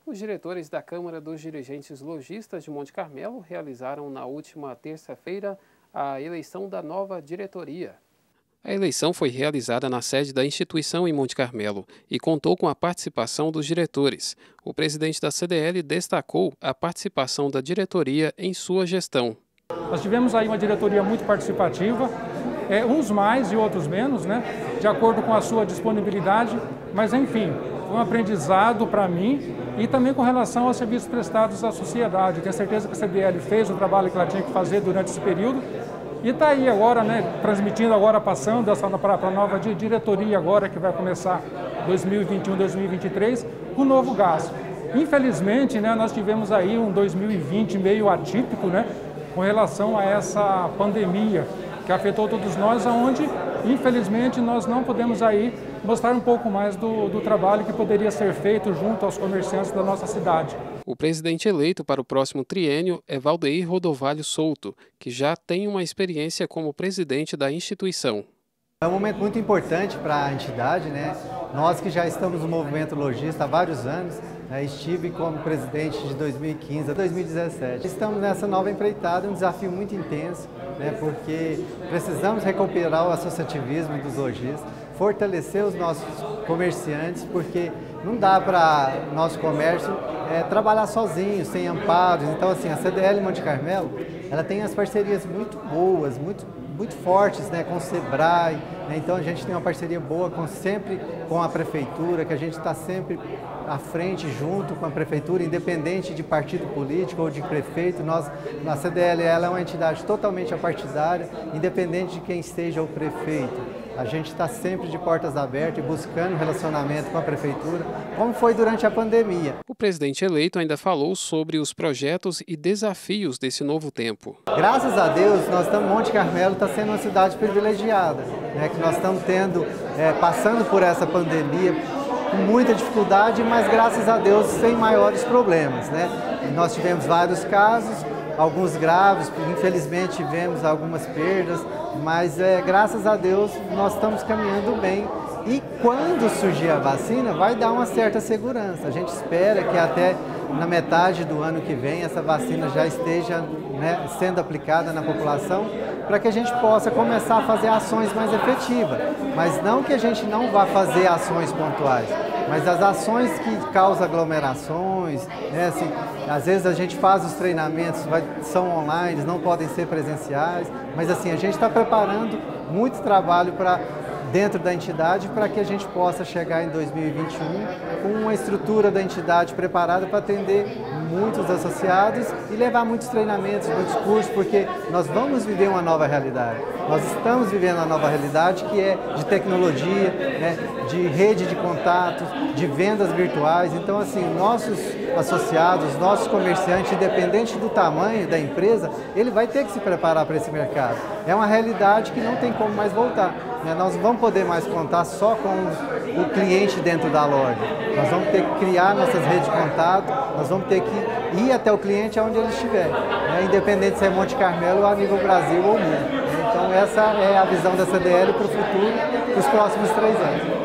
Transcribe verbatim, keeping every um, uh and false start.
Os diretores da Câmara dos Dirigentes Lojistas de Monte Carmelo realizaram na última terça-feira a eleição da nova diretoria. A eleição foi realizada na sede da instituição em Monte Carmelo e contou com a participação dos diretores. O presidente da C D L destacou a participação da diretoria em sua gestão. Nós tivemos aí uma diretoria muito participativa, é, uns mais e outros menos, né, de acordo com a sua disponibilidade, mas enfim, foi um aprendizado para mim e também com relação aos serviços prestados à sociedade. Tenho certeza que a C D L fez o trabalho que ela tinha que fazer durante esse período e está aí agora, né, transmitindo agora, passando para a nova diretoria agora que vai começar dois mil e vinte e um, dois mil e vinte e três, com um novo gasto. Infelizmente, né, nós tivemos aí um dois mil e vinte meio atípico, né, com relação a essa pandemia que afetou todos nós, onde, infelizmente, nós não podemos aí mostrar um pouco mais do, do trabalho que poderia ser feito junto aos comerciantes da nossa cidade. O presidente eleito para o próximo triênio é Valdeir Rodovalho Souto, que já tem uma experiência como presidente da instituição. É um momento muito importante para a entidade, né? Nós que já estamos no movimento lojista há vários anos, né? Estive como presidente de dois mil e quinze a dois mil e dezessete. Estamos nessa nova empreitada, um desafio muito intenso, né? Porque precisamos recuperar o associativismo dos lojistas, fortalecer os nossos comerciantes, porque não dá para nosso comércio é, trabalhar sozinho, sem amparos. Então, assim, a C D L Monte Carmelo, ela tem as parcerias muito boas, muito muito fortes, né, com o Sebrae, né? Então a gente tem uma parceria boa com, sempre com a Prefeitura, que a gente está sempre à frente, junto com a Prefeitura, independente de partido político ou de prefeito. Nós, a C D L, ela é uma entidade totalmente apartidária, independente de quem esteja o prefeito. A gente está sempre de portas abertas e buscando relacionamento com a Prefeitura, como foi durante a pandemia. O presidente eleito ainda falou sobre os projetos e desafios desse novo tempo. Graças a Deus, nós estamos, Monte Carmelo está sendo uma cidade privilegiada, né, que nós estamos tendo, é, passando por essa pandemia com muita dificuldade, mas graças a Deus sem maiores problemas, né? E nós tivemos vários casos, alguns graves, infelizmente tivemos algumas perdas, mas é, graças a Deus nós estamos caminhando bem. E quando surgir a vacina, vai dar uma certa segurança. A gente espera que até na metade do ano que vem essa vacina já esteja, né, sendo aplicada na população, para que a gente possa começar a fazer ações mais efetivas. Mas não que a gente não vá fazer ações pontuais, mas as ações que causam aglomerações, né, assim, às vezes a gente faz os treinamentos, vai, são online, não podem ser presenciais, mas assim, a gente está preparando muito trabalho para dentro da entidade para que a gente possa chegar em dois mil e vinte e um com uma estrutura da entidade preparada para atender muitos associados e levar muitos treinamentos, muitos cursos, porque nós vamos viver uma nova realidade. Nós estamos vivendo uma nova realidade que é de tecnologia, né, de rede de contatos, de vendas virtuais. Então, assim, nossos associados, nossos comerciantes, independente do tamanho da empresa, ele vai ter que se preparar para esse mercado. É uma realidade que não tem como mais voltar. Nós não vamos poder mais contar só com o cliente dentro da loja. Nós vamos ter que criar nossas redes de contato, nós vamos ter que ir até o cliente onde ele estiver, né? Independente se é Monte Carmelo ou a nível Brasil ou mundo. Então essa é a visão da C D L para o futuro, para os próximos três anos.